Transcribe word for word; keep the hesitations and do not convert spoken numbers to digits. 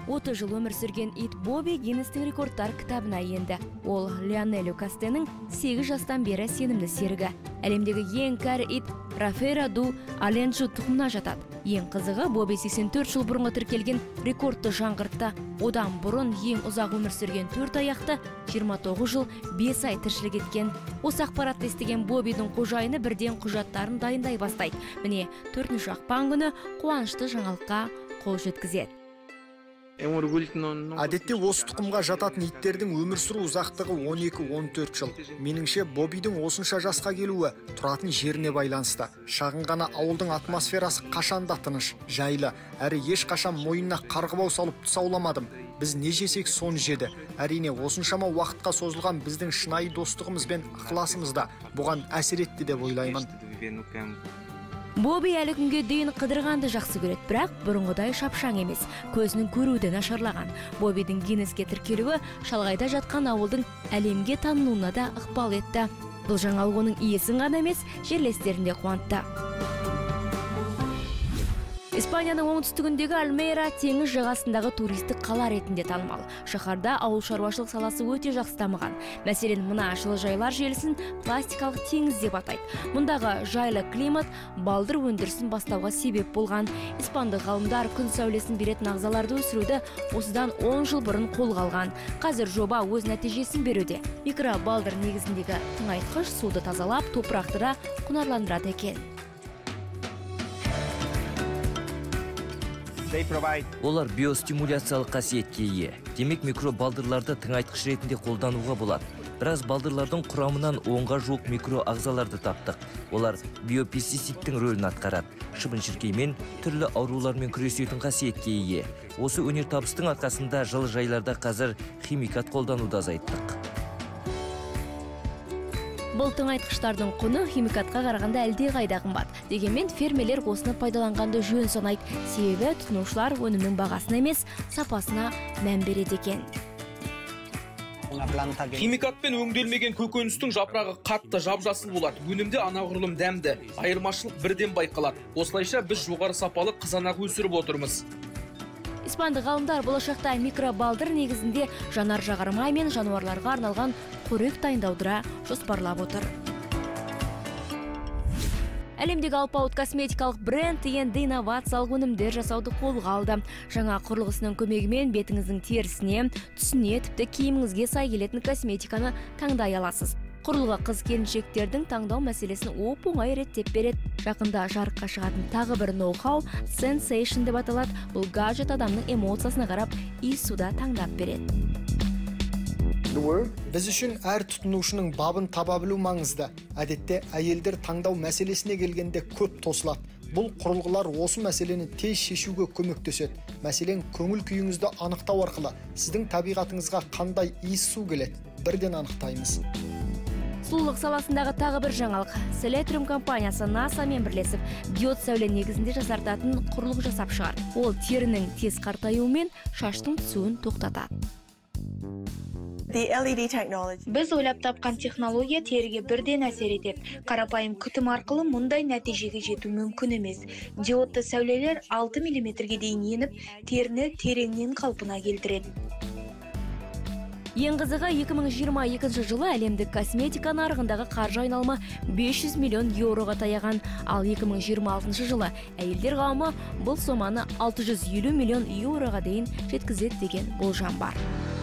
отыз жыл өмір сүрген ит Боби Гиннестің рекордтар кітабына енді. Ол Лионель Кастенің сегіз жастан бері сенімді серігі. Әлемдегі ең кәрі ит Рафера ду Аленджу тұқымына жатады. Ең қызығы, Боби сексен төрт жыл бұрынғы тіркелген рекордты жаңғыртты. Одан бұрын ең ұзақ өмір сүрген төрт аяқты жиырма тоғыз жыл бес ай тіршілік еткен. Осы ақпаратты естіген Бобидің қожайыны бірден құжаттарын дайындай бастайды. Міне, төртінші ақпан күні қуанышты жаңалыққа қол жеткізеді. Әдетте осы тұқымға жататын иттердің өмір сүру ұзақтығы он екі он төрт жыл. Меніңше, Бобидің осынша жасқа келуі тұратын жеріне байланысты. Шағын ғана ауылдың атмосферасы қашанда тыныш, жайлы, әрі ешқашан мойнына қарғыбау салып тұсауламадым. Біз не жесек соны жеді. Әрине, осыншама уақытқа созылған біздің шынайы достығымыз бен ықыласымыз да бұған әсер етті деп ойлаймын. Боби әлі күнге дейін қыдырғанды жақсы көреді, бірақ бұрынғыдай шапшаң емес, көзінің көруі нашарлаған. Бобидің Гиннеске тіркелуі шалғайда жатқан ауылдың әлемге танылуына да ықпал етті. Бұл жаңалық оның иесін ғана емес, жерлестерінде қуантты. Испанияның оңтүстігіндегі Альмейра теңіз жағасындағы туристік қала ретінде танымал. Шаһарда ауыл шаруашылық саласы өте жақсы дамыған. Мәселен, мына жылыжайлар желісін пластикалық теңіз деп атайды. Мұндағы жайлы климат балдыр өндірісін бастауға себеп болған. Испандық ғалымдар күн сәулесін беретін ағзаларды өсіруді осыдан он жыл бұрын қолға алған. Қазір жоба өз нәтижесін беруде. Микро балдыр негізіндегі тыңайтқыш суды тазалап, топырақты да құнарландырады екен. Олар биостимуляциялық қасиетке ие. Демек микробалдырларды тыңайтқыш ретінде қолдануға болады. Біраз балдырлардың құрамынан онға жуық микро ағзаларды таптық. Олар биопестицидтің рөлін атқарады. Шыбын-шіркей мен түрлі аурулармен күресетін қасиетке ие. Осы өнертабыстың арқасында жылыжайларда қазір химикат қолдануды азайттық. Бұл тыңайтқыштардың құны химикатқа қарағанда әлде қайда қымбат. Дегенмен фермерлер осыны пайдаланғанды жөн санайды. Себебі тұтынушылар өнімнің бағасына емес, сапасына мән береді екен. Химикатпен өңделмеген көкөністің жапырағы қатты жап-жасыл болады. Өнімде анағұрлым дәмді, айырмашылық бірден байқалады. Осылайша біз жоғары сапалы қызанақ өсіріп отырмыз. Испандық ғалымдар болашақта микробалдыр негізінде жанар жағармай мен жануарларға арналған қорек дайындаудыра жоспарлап отыр. Әлемдегі алпауыт косметикалық бренд енді инновациялық өнімдер жасауды қолға алды. Жаңа құрылғысының көмегімен бетіңіздің терісіне, түсіне, тіпті киіміңізге сай келетін косметиканы таңдай аласыз. Құрылғы қыз-келіншектердің таңдау мәселесін оп-оңай реттеп береді. Жақында жарыққа шығатын тағы бір ноу-хау Sensation деп аталады. Бұл гаджет адамның эмоциясына қарап, иіссуда таңдап береді. Біз үшін әр тұтынушының бабын таба білу маңызды. Әдетте әйелдер таңдау мәселесіне келгенде көп тосылады. Бұл құрылғылар осы мәселені тез шешуге көмектеседі. Мәселен, көңіл күйіңізді анықтау арқылы сіздің табиғатыңызға қандай иіссу келеді, бірден анықтаймыз. Сұлулық саласындағы тағы бір жаңалық. Селетрум компаниясы NASA мен бірлесіп, диод сәуле негізінде жасартатын құрылғы жасап шығар. Ол терінің тез қартаюы мен шаштың түсуін тоқтатады. Біз ойлап тапқан технология теріге бірден әсер етеді. Қарапайым күтім арқылы мұндай нәтижеге жету мүмкін емес. Диодты сәулелер алты миллиметрге дейін еніп, теріні тереңнен қалпына келтіреді. Ең қызығы екі мың жиырма екінші жылы әлемдік косметика нарығындағы қаржы айналымы бес жүз миллион еуроға таяған, ал екі мың жиырма алтыншы жылы әйелдер қауымы бұл соманы алты жүз елу миллион еуроға дейін жеткізеді деген болжам бар.